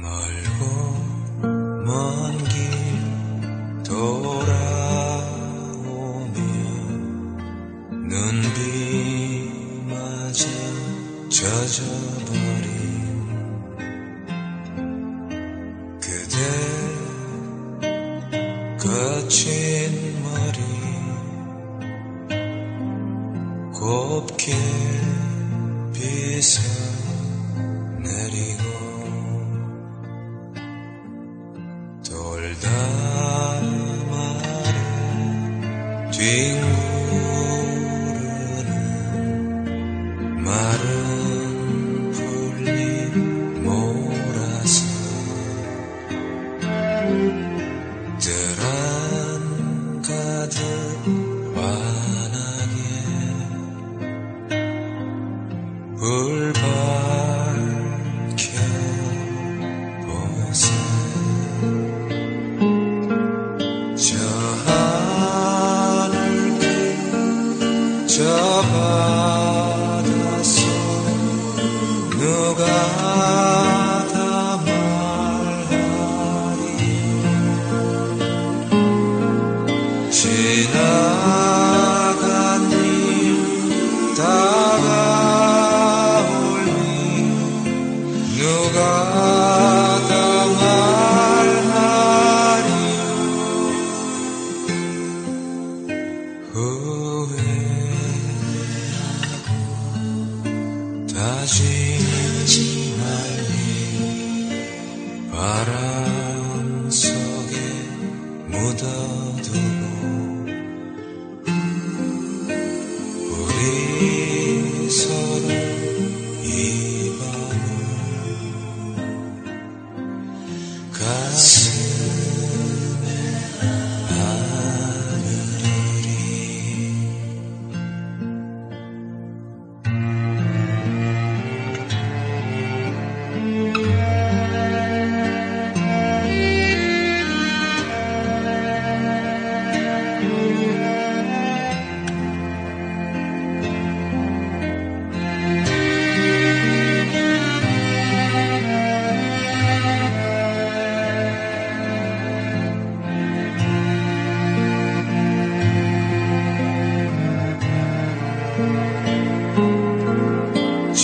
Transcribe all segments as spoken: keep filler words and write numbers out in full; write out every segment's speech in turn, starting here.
멀고 먼 길 돌아오며 눈비마저 젖어버린 그대 거친 머리 곱게 빗어내리고 돌다 말아 뒹구르는 마른 풀잎 몰아서 뜰한 가득 환하게 불 밝혀보세 저 하늘 끝 저 바다속 누가 다 말하리 지나간 일 다가올 일 누가 다 말하리요 후회하고 다짐하지 말리 바람 속에 묻어두고 우리 서로 이 밤을 가슴에 안으리 저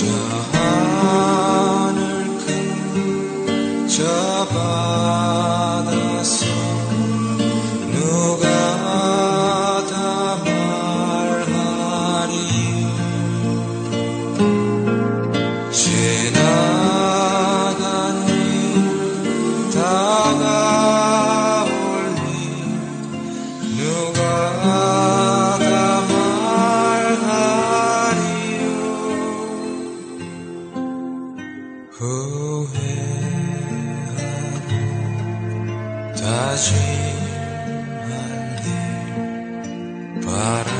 하늘 큰 저 바다속 누가 다 말하리요 지나간 일 다가올 일 누가 다 말하리요 후회하고 다짐할 일 바람